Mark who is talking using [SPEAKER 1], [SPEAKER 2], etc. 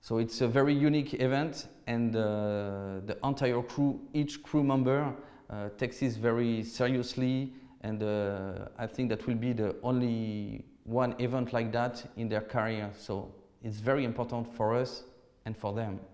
[SPEAKER 1] So it's a very unique event, and the entire crew, each crew member takes this very seriously, and I think that will be the only one event like that in their career. So it's very important for us and for them.